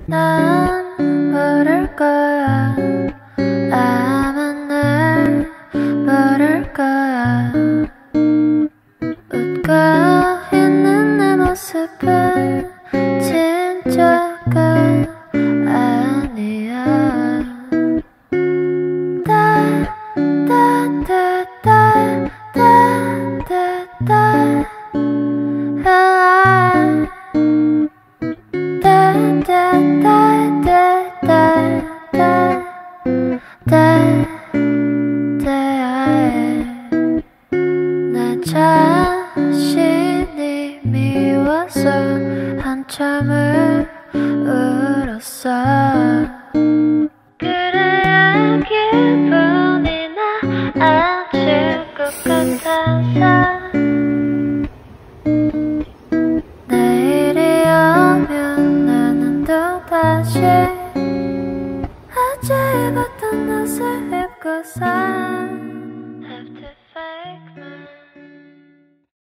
난 모를 거야. 아마 날 모를 거야. 웃고 있는 내 모습은 진짜가 아니야. 나 자신이 미워서 한참을 울었어. 그래야 기분이 나아질 것 같아서. 내일이 오면 나는 또다시 어제 입었던 옷을 입고 사.